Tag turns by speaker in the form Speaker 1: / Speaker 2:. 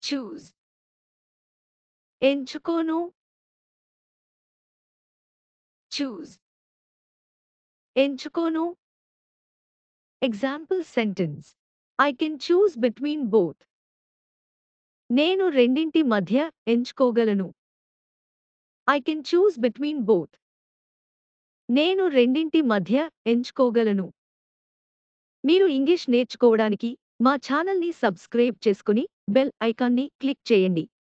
Speaker 1: choose, ఎంచుకోను, choose, ఎంచుకోను. Example sentence. I can choose between both. నేను రెండింటి మధ్య ఎంచుకోగలను. I can choose between both. నేను రెండింటి మధ్య ఎంచుకోగలను. మీరు ఇంగ్లీష్ నేర్చుకోవడానికి మా ఛానల్ని సబ్స్క్రైబ్ చేసుకుని బెల్ ఐకాన్ని క్లిక్ చేయండి.